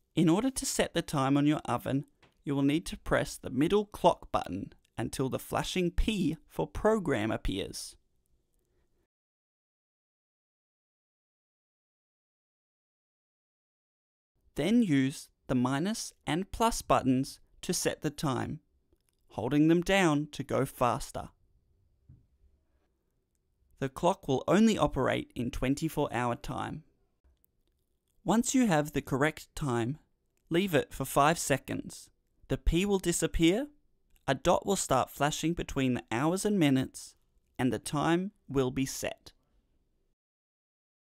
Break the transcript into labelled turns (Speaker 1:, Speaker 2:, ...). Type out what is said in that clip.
Speaker 1: In order to set the time on your oven, you will need to press the middle clock button until the flashing P for program appears. Then use the minus and plus buttons to set the time, holding them down to go faster. The clock will only operate in 24-hour time. Once you have the correct time, leave it for 5 seconds. The P will disappear, a dot will start flashing between the hours and minutes, and the time will be set.